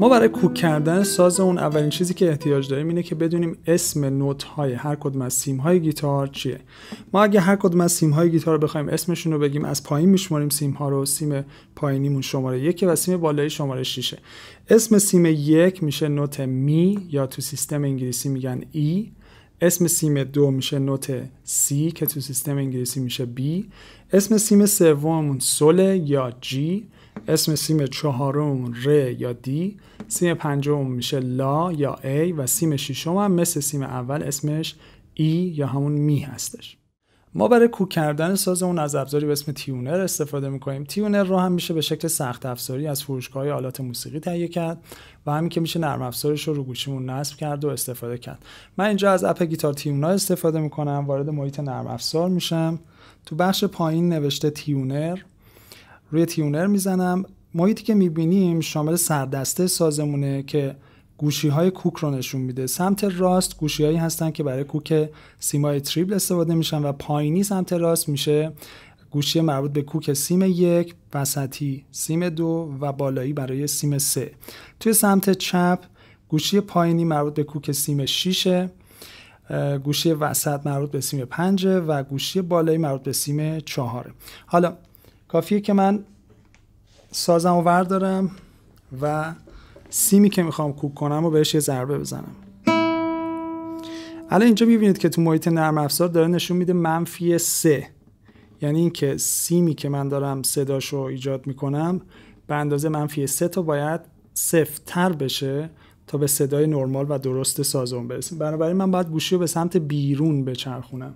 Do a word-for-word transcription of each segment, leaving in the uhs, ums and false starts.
ما برای کوک کردن سازمون اولین چیزی که احتیاج داریم اینه که بدونیم اسم نوت‌های هر کدوم از سیم‌های گیتار چیه. ما اگه هر کدوم از سیم‌های گیتار رو بخوایم اسمشون رو بگیم، از پایین میشماریم سیم‌ها رو. سیم پایینیمون شماره یک و سیم بالایی شماره شش. اسم سیم یک میشه نوت می یا تو سیستم انگلیسی میگن ای. اسم سیم دو میشه نوت سی که تو سیستم انگلیسی میشه بی. اسم سیم سوممون سول یا جی. اسم سیم چهارم ر یا دی. سیم پنجم میشه لا یا ای و سیم ششم هم مثل سیم اول اسمش ای یا همون می هستش. ما برای کوک کردن سازمون از ابزاری به اسم تیونر استفاده میکنیم. تیونر رو هم میشه به شکل سخت افزاری از فروشگاه آلات موسیقی تهیه کرد و همین که میشه نرم افزارش رو رو گوشیمون نصب کرد و استفاده کرد. من اینجا از اپ گیتار تیونر استفاده میکنم. وارد محیط نرم افزار میشم. تو بخش پایین نوشته تیونر، روی تیونر میزنم. محیطی که میبینیم شامل سردسته سازمونه که گوشی‌های کوک رو نشون میده. سمت راست گوشی‌هایی هستن که برای کوک سیمای تریبل استفاده میشن و پایینی سمت راست میشه گوشی مربوط به کوک سیم یک، وسطی سیم دو و بالایی برای سیم سه. توی سمت چپ گوشی پایینی مربوط به کوک سیم شش، گوشی وسط مربوط به سیم پنج و گوشی بالایی مربوط به سیم چهار. حالا کافیه که من سازم رو وردارم و سیمی که میخوام کوک کنم و بهش یه ضربه بزنم. الان اینجا میبینید که تو محیط نرم افزار داره نشون میده منفی سه، یعنی این که سیمی که من دارم صداشو ایجاد میکنم به اندازه منفی سه تا باید صفر تر بشه تا به صدای نرمال و درست سازم برسیم. بنابراین من باید گوشی رو به سمت بیرون بچرخونم.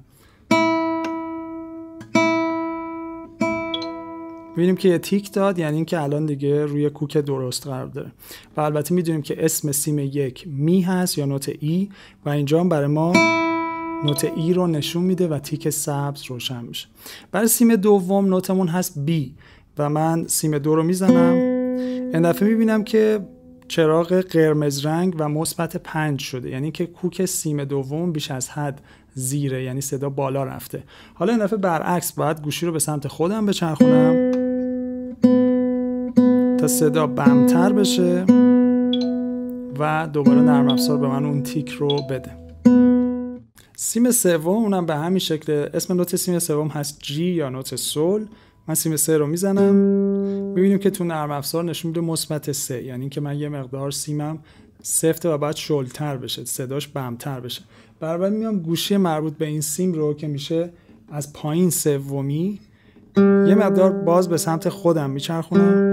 می‌بینیم که یه تیک داد، یعنی اینکه الان دیگه روی کوک درست قرار داره. و البته میدونیم که اسم سیم یک می هست یا نوت ای و اینجا هم برای ما نوت ای رو نشون میده و تیک سبز روشن میشه. برای سیم دوم نوتمون هست بی و من سیم دو رو میزنم. این دفعه میبینم که چراغ قرمز رنگ و مثبت پنج شده، یعنی که کوک سیم دوم بیش از حد زیره، یعنی صدا بالا رفته. حالا این دفعه برعکس باید گوشی رو به سمت خودم بچرخونم تا صدا بمتر بشه و دوباره نرم افزار به من اون تیک رو بده. سیم سوم اونم به همین شکل. اسم نوت سیم سوم هست جی یا نوت سول. من سیم سه رو میزنم. میبینیم که تو نرم افزار نشون میده مثبت سه، یعنی که من یه مقدار سیمم سفته و باید شلتر بشه، صداش بمتر بشه. برابر میام گوشی مربوط به این سیم رو که میشه از پایین سومی یه مقدار باز به سمت خودم میچرخونم،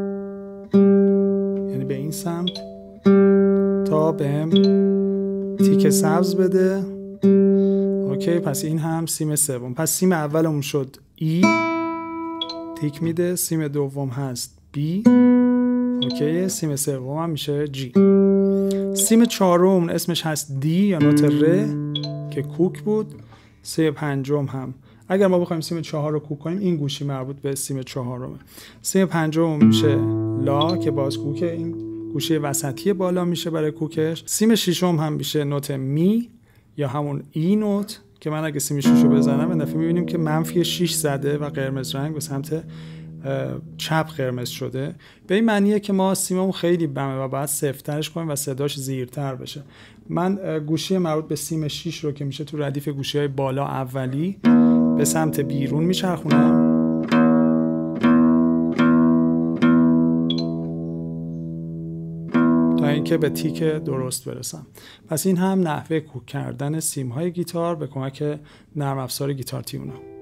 یعنی به این سمت تا بهم تیک سبز بده. اوکی، پس این هم سیم سوم. پس سیم اولمون شد ای، تیک میده. سیم دوم هست بی، اوکی. سیم سوم هم میشه جی. سیم چهارم اسمش هست دی یا نوت ر که کوک بود. سیم پنجم هم اگر ما بخوایم سیم چهار رو کوک کنیم این گوشی مربوط به سیم چهارمه. سیم پنجم میشه لا که باز کوک این گوشی وسطی بالا میشه برای کوکش. سیم ششم هم میشه نوت می یا همون ای نوت که من اگه سیم شش رو بزنم این دفعه میبینیم که منفی شش زده و قرمز رنگ به سمت چپ قرمز شده. به این معنیه که ما سیممون خیلی بمه و باید صفترش کنیم و صداش زیرتر بشه. من گوشی مربوط به سیم شش رو که میشه تو ردیف گوشی‌های بالا اولی به سمت بیرون میچرخونم تا اینکه به تیک درست برسم. پس این هم نحوه کوک کردن سیم‌های گیتار به کمک نرم افزار گیتار تیونر.